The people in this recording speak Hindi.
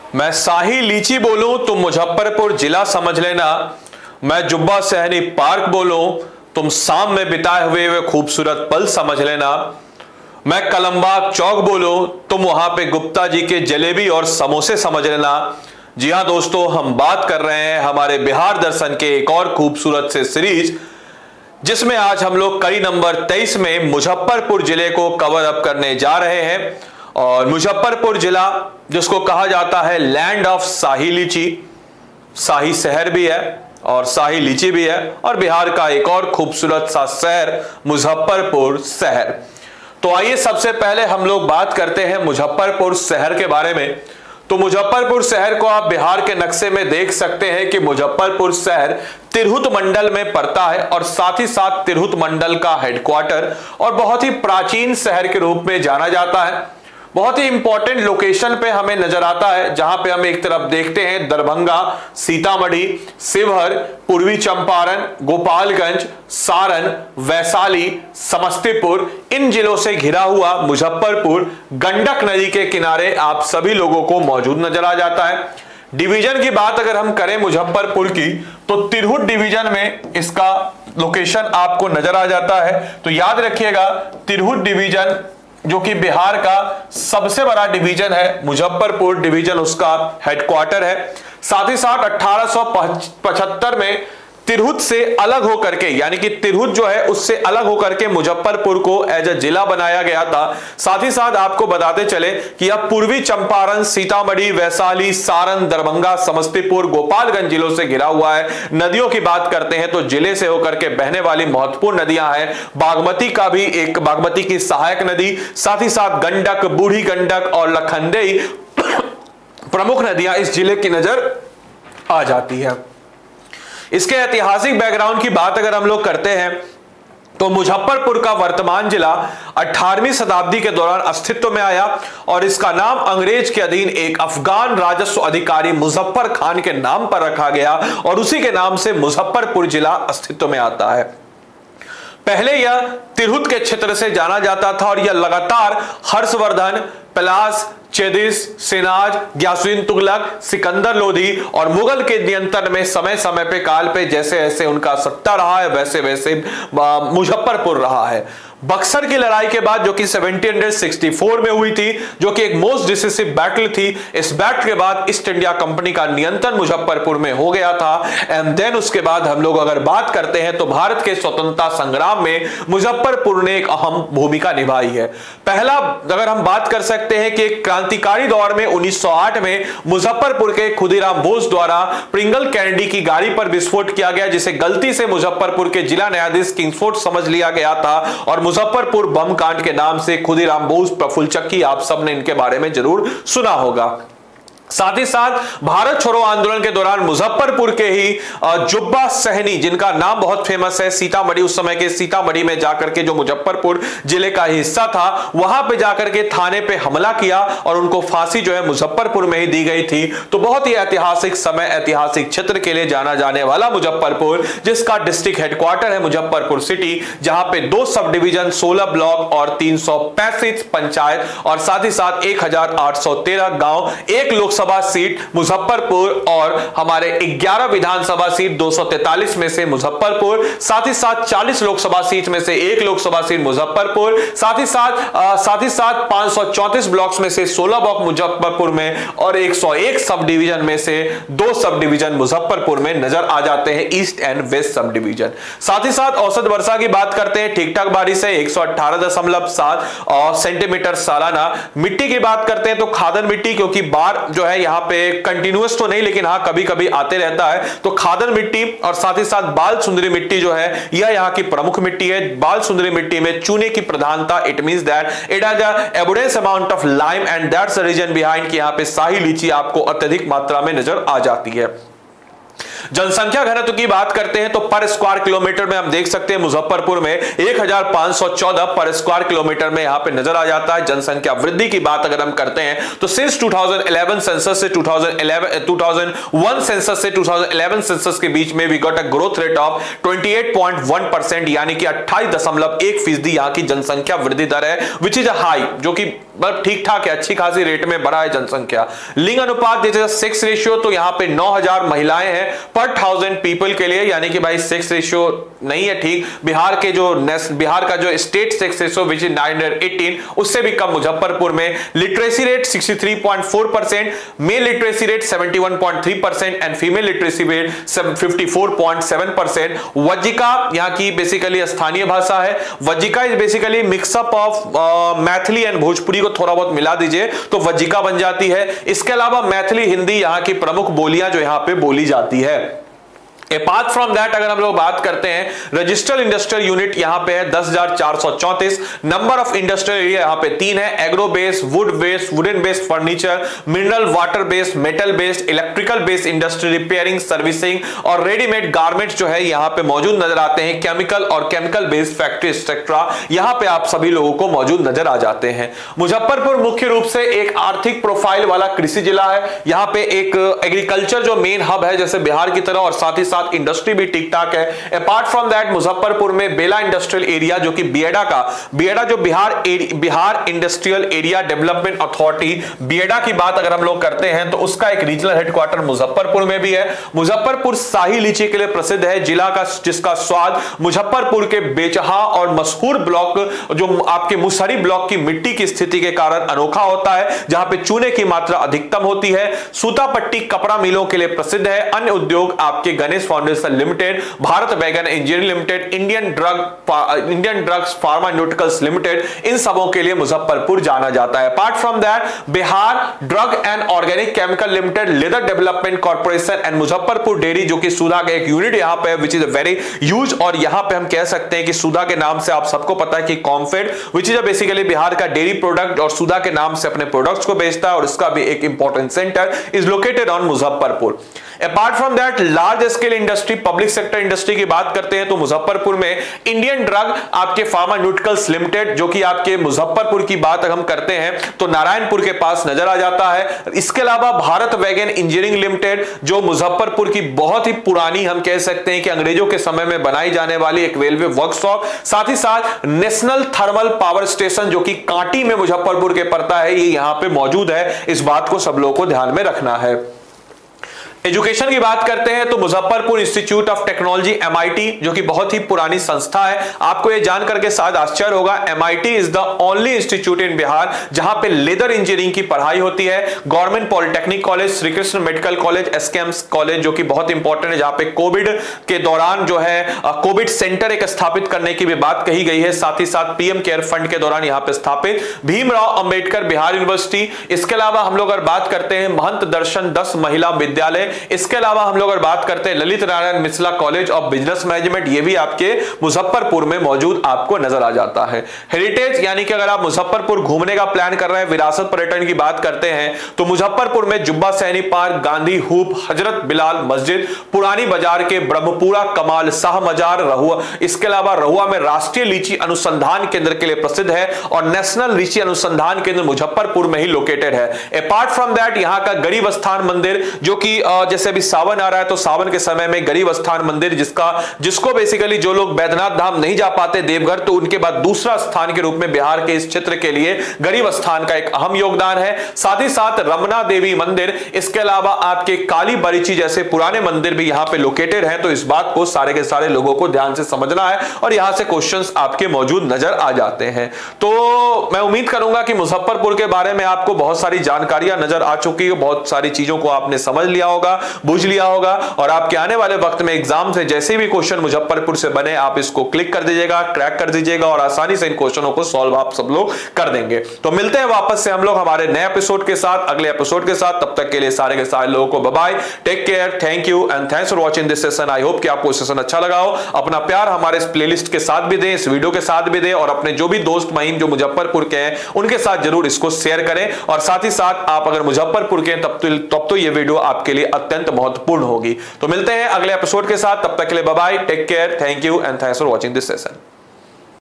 मैं शाही लीची बोलूं तुम मुजफ्फरपुर जिला समझ लेना। मैं जुब्बा सहनी पार्क बोलूं तुम शाम में बिताए हुए वे खूबसूरत पल समझ लेना। मैं कलमबाग चौक बोलूं तुम वहां पे गुप्ता जी के जलेबी और समोसे समझ लेना। जी हां दोस्तों, हम बात कर रहे हैं हमारे बिहार दर्शन के एक और खूबसूरत से सीरीज, जिसमें आज हम लोग कड़ी नंबर 23 में मुजफ्फरपुर जिले को कवर अप करने जा रहे हैं। और मुजफ्फरपुर जिला, जिसको कहा जाता है लैंड ऑफ शाही लीची, शाही शहर भी है और शाही लीची भी है, और बिहार का एक और खूबसूरत सा शहर मुजफ्फरपुर शहर। तो आइए सबसे पहले हम लोग बात करते हैं मुजफ्फरपुर शहर के बारे में। तो मुजफ्फरपुर शहर को आप बिहार के नक्शे में देख सकते हैं कि मुजफ्फरपुर शहर तिरहुत मंडल में पड़ता है और साथ ही साथ तिरहुत मंडल का हेडक्वार्टर और बहुत ही प्राचीन शहर के रूप में जाना जाता है। बहुत ही इंपॉर्टेंट लोकेशन पे हमें नजर आता है, जहां पे हम एक तरफ देखते हैं दरभंगा, सीतामढ़ी, शिवहर, पूर्वी चंपारण, गोपालगंज, सारण, वैशाली, समस्तीपुर, इन जिलों से घिरा हुआ मुजफ्फरपुर गंडक नदी के किनारे आप सभी लोगों को मौजूद नजर आ जाता है। डिवीजन की बात अगर हम करें मुजफ्फरपुर की, तो तिरहुत डिवीजन में इसका लोकेशन आपको नजर आ जाता है। तो याद रखिएगा, तिरहुत डिवीजन जो कि बिहार का सबसे बड़ा डिवीजन है, मुजफ्फरपुर डिवीजन उसका हेडक्वार्टर है। साथ ही साथ 1875 में तिरहुत से अलग होकर के, यानी कि तिरहुत जो है उससे अलग होकर के मुजफ्फरपुर को एज अ जिला बनाया गया था। साथ ही साथ आपको बताते चले कि यह पूर्वी चंपारण, सीतामढ़ी, वैशाली, सारण, दरभंगा, समस्तीपुर, गोपालगंज जिलों से घिरा हुआ है। नदियों की बात करते हैं तो जिले से होकर के बहने वाली महत्वपूर्ण नदियां हैं। बागमती का भी एक, बागमती की सहायक नदी, साथ ही साथ गंडक, बूढ़ी गंडक और लखनदेई प्रमुख नदियां इस जिले की नजर आ जाती है। इसके ऐतिहासिक बैकग्राउंड की बात अगर हम लोग करते हैं तो मुजफ्फरपुर का वर्तमान जिला 18वीं शताब्दी के दौरान अस्तित्व में आया और इसका नाम अंग्रेज के अधीन एक अफगान राजस्व अधिकारी मुजफ्फर खान के नाम पर रखा गया और उसी के नाम से मुजफ्फरपुर जिला अस्तित्व में आता है। पहले यह तिरहुत के क्षेत्र से जाना जाता था और यह लगातार हर्षवर्धन, पलास, चेदिस, सिनाज, ग्यासुद्दीन तुगलक, सिकंदर लोधी और मुगल के नियंत्रण में समय समय पे काल पे जैसे जैसे उनका सत्ता रहा है वैसे वैसे मुजफ्फरपुर रहा है। बक्सर की लड़ाई के बाद, जो कि 1764 में हुई थी, जो कि एक मोस्ट डिसिसिव बैटल थी, इस बैटल के बाद ईस्ट इंडिया कंपनी का नियंत्रण मुजफ्फरपुर में हो गया था। एंड देन उसके बाद हम लोग अगर बात करते हैं तो भारत के स्वतंत्रता संग्राम में मुजफ्फरपुर ने एक अहम भूमिका निभाई है। पहला अगर हम बात कर सकते हैं कि क्रांतिकारी दौर में 1908 में मुजफ्फरपुर के खुदीराम बोस द्वारा प्रिंगल कैनेडी की गाड़ी पर विस्फोट किया गया, जिसे गलती से मुजफ्फरपुर के जिला न्यायाधीश किंग्सफोर्ड समझ लिया गया था और मुजफ्फरपुर बम कांड के नाम से खुदीराम बोस, प्रफुल्ल चक्की, आप सबने इनके बारे में जरूर सुना होगा। साथ ही साथ भारत छोड़ो आंदोलन के दौरान मुजफ्फरपुर के ही जुब्बा सहनी, जिनका नाम बहुत फेमस है, सीतामढ़ी, उस समय के सीतामढ़ी में जाकर के जो मुजफ्फरपुर जिले का हिस्सा था, वहां पे जाकर के थाने पे हमला किया और उनको फांसी जो है मुजफ्फरपुर में ही दी गई थी। तो बहुत ही ऐतिहासिक समय, ऐतिहासिक क्षेत्र के लिए जाना जाने वाला मुजफ्फरपुर, जिसका डिस्ट्रिक्ट हेडक्वार्टर है मुजफ्फरपुर सिटी, जहां पे 2 सब डिवीजन, 16 ब्लॉक और 335 पंचायत और साथ ही साथ 1813 गांव, 1 लोकसभा सीट मुजफ्फरपुर और हमारे 11 विधानसभा सीट, 243 में से मुजफ्फरपुर, साथ ही साथ 40 लोकसभा सीट में से 1 लोकसभा सीट मुजफ्फरपुर, साथ ही साथ 534 ब्लॉक्स में से 16 ब्लॉक मुजफ्फरपुर में और 101 सब डिवीजन में से 2 सब डिवीजन मुजफ्फरपुर में नजर आ जाते हैं, east and west subdivision. साथ ही साथ औसत वर्षा की बात करते हैं, ठीक ठाक बारिश है, 118.7 सेंटीमीटर सालाना। मिट्टी की बात करते हैं तो खादन मिट्टी, क्योंकि बाढ़ जो है यहां पे कंटिन्यूअस तो नहीं लेकिन हां कभी कभी आते रहता है, तो खादन मिट्टी और साथ ही साथ बाल सुंदरी मिट्टी जो है यह यहां की प्रमुख मिट्टी है। बाल सुंदरी मिट्टी में चूने की प्रधानता, it means that it has a abundance amount of lime and that's the reason behind कि यहां पे शाही लीची आपको अत्यधिक मात्रा में नजर आ जाती है। जनसंख्या घनत्व की बात करते हैं तो पर स्क्वायर किलोमीटर में हम देख सकते हैं मुजफ्फरपुर में 1514 पर स्क्वायर किलोमीटर में यहां पे नजर आ जाता है। जनसंख्या वृद्धि की बात अगर हम करते हैं तो सिंस 2011 सेंसस से 2001 सेंसस से 2011 सेंसस के बीच में we got a growth rate of 28.1%, यानी कि 28.1% यहां की जनसंख्या वृद्धि दर है, विच इज अ हाई, जो कि मतलब ठीक ठाक है, अच्छी खासी रेट में बढ़ा है जनसंख्या। लिंग अनुपात जैसे सेक्स रेशियो, तो यहाँ पे 9000 महिलाएं हैं पर 1000 पीपल के लिए, यानी कि भाई सेक्स रेशियो नहीं है ठीक। बिहार का जो state sex ratio which is 918, उससे भी कम मुजफ्फरपुर में। Literacy rate 63.4%, male literacy rate 71.3% and female literacy rate 54.7%। Vajjika यहाँ की बेसिकली स्थानीय भाषा है। Vajjika is basically mix up of Maithili and Bhojpuri को थोड़ा बहुत मिला दीजिए तो वज्जिका बन जाती है। इसके अलावा मैथिली हिंदी यहाँ की प्रमुख बोलियां जो यहाँ पे बोली जाती है। अपार्ट फ्रॉम दैट अगर हम लोग बात करते हैं, रजिस्टर्ड इंडस्ट्रियल यूनिट यहां पे है 10,434। नंबर ऑफ इंडस्ट्रियल एरिया यहां पे 3 है। Agro based, wood based, wooden based furniture, mineral water based, metal based, electrical based industry, repairing, servicing और रेडीमेड गारमेंट्स जो है यहां पे मौजूद नजर आते हैं। केमिकल और केमिकल बेस्ड फैक्ट्री एक्सेट्रा यहां पे आप सभी लोगों को मौजूद नजर आ जाते हैं। मुजफ्फरपुर मुख्य रूप से एक आर्थिक प्रोफाइल वाला कृषि जिला है। यहां पे एक एग्रीकल्चर जो मेन हब है जैसे बिहार की तरह, और साथ ही इंडस्ट्री भी ठीक ठाक है। अपार्ट फ्रॉम दैट मुजफ्फरपुर में बेला इंडस्ट्रियल एरिया जो कि बिएडा जो Bihar industrial area development authority BIADA की बात अगर हम लोग करते हैं तो उसका एक रीजनल हेडक्वार्टर मुजफ्फरपुर में भी है। मुजफ्फरपुर शाही लीची के लिए प्रसिद्ध है, जिला का जिसका स्वाद मुजफ्फरपुर के बेचहा और मशहूर ब्लॉक जो आपके मुसहरी ब्लॉक की मिट्टी की स्थिति के कारण अनोखा होता है, जहां पे चूने की मात्रा अधिकतम होती है। सूतापट्टी कपड़ा मिलों के लिए प्रसिद्ध है। अन्य उद्योग आपके Ganesh foundation limited, Bharat wagon engineering limited, Indian drugs pharmaceuticals limited, इन सबों के लिए मुजफ्फरपुर जाना जाता है। Apart from that Bihar drug and organic chemical limited, leather development corporation and Muzaffarpur dairy जो कि सुधा का एक यूनिट यहां पे विच इज वेरी ह्यूज। और यहां पे हम कह सकते हैं कि सुधा के नाम से आप सबको पता है कि COMFED which is basically Bihar का डेयरी प्रोडक्ट और सुधा के नाम से अपने प्रोडक्ट्स को बेचता है, और इसका भी एक important centre is located on Muzaffarpur. Apart from that large scale industry, public sector industry की बात करते हैं तो मुजफ्फरपुर में इंडियन ड्रग आपके फार्मान्यूटिकल्स लिमिटेड जो कि आपके मुजफ्फरपुर की बात अगर हम करते हैं तो नारायणपुर के पास नजर आ जाता है। इसके अलावा भारत वैगन इंजीनियरिंग लिमिटेड जो मुजफ्फरपुर की बहुत ही पुरानी हम कह सकते हैं कि अंग्रेजों के समय में बनाई जाने वाली एक रेलवे वर्कशॉप, साथ ही साथ नेशनल थर्मल पावर स्टेशन जो कि कांटी में मुजफ्फरपुर के पड़ता है, ये यहां पे मौजूद है। इस बात को सब लोगों को ध्यान में रखना है। एजुकेशन की बात करते हैं तो Muzaffarpur institute of technology MIT जो कि बहुत ही पुरानी संस्था है, आपको यह जानकर के शायद आश्चर्य होगा, MIT is the only institute in Bihar जहां पे लेदर इंजीनियरिंग की पढ़ाई होती है। Government polytechnic college, Shri Krishna medical college, SKEMS college जो कि बहुत इंपॉर्टेंट है, जहां पे कोविड के दौरान जो है कोविड सेंटर एक स्थापित करने की भी बात कही गई है। साथ ही साथ PM केयर फंड के दौरान यहां पे स्थापित भीमराव अंबेडकर बिहार यूनिवर्सिटी। इसके अलावा हम लोग अगर बात करते हैं महंत दर्शन 10 महिला विद्यालय, इसके अलावा हम लोग अगर बात करते हैं Lalit Narayan Mishra college of business management, ये भी आपके मुजफ्फरपुर में मौजूद आपको नजर आ जाता है। हेरिटेज यानी कि अगर आप मुजफ्फरपुर घूमने का प्लान कर रहे हैं, विरासत पर्यटन की बात करते हैं तो मुजफ्फरपुर में जुब्बा सैनी पार्क, गांधी हूप, हजरत बिलाल मस्जिद, पुरानी बाजार के ब्रह्मपुरा कमाल शाह मजार, रहुआ, इसके अलावा रहुआ में राष्ट्रीय लीची अनुसंधान केंद्र के लिए प्रसिद्ध है और नेशनल लीची अनुसंधान केंद्र मुजफ्फरपुर में ही लोकेटेड है। अपार्ट फ्रॉम दैट यहां का गरीब स्थान मंदिर जो कि जैसे अभी सावन आ रहा है तो सावन के समय में गरीब स्थान मंदिर जिसको बेसिकली जो लोग बैद्यनाथ धाम नहीं जा पाते देवघर, तो उनके बाद दूसरा स्थान के रूप में बिहार के इस क्षेत्र के लिए गरीब स्थान का एक अहम योगदान है। साथ ही साथ रमना देवी मंदिर, इसके अलावा आपके काली बरीची जैसे पुराने मंदिर भी यहां पे लोकेटेड हैं। तो इस बात को सारे के सारे लोगों को ध्यान से समझना है और यहां से क्वेश्चंस आपके मौजूद नजर आ जाते हैं। तो मैं उम्मीद करूंगा कि मुजफ्फरपुर के बारे में आपको बहुत सारी जानकारियां नजर आ चुकी है, बहुत सारी चीजों को आपने समझ लिया होगा, बुझ लिया होगा, और आपके आने वाले वक्त में एग्जाम से जैसे भी क्वेश्चन मुजफ्फरपुर से बने आप इसको क्लिक कर दीजिएगा, क्रैक कर दीजिएगा और आसानी से इन क्वेश्चनों को सॉल्व आप सब लोग कर देंगे। तो मिलते हैं वापस से हम लोग हमारे नए एपिसोड के साथ, अगले एपिसोड के साथ। तब तक के लिए सारे के सारे लोगों को bye bye, take care, thank you and thanks for watching this session. I hope कि आपको सेशन अच्छा लगा हो। अपना प्यार हमारे इस प्लेलिस्ट के साथ भी दें, इस वीडियो के साथ भी दें, और अपने जो भी दोस्त महिम जो मुजफ्फरपुर के हैं उनके साथ जरूर इसको शेयर करें। और साथ ही साथ आप अगर मुजफ्फरपुर के हैं तब तो ये वीडियो आपके लिए अत्यंत महत्वपूर्ण होगी। तो मिलते हैं अगले एपिसोड के साथ, तब तक के लिए bye bye, take care, thank you and thanks for watching this session.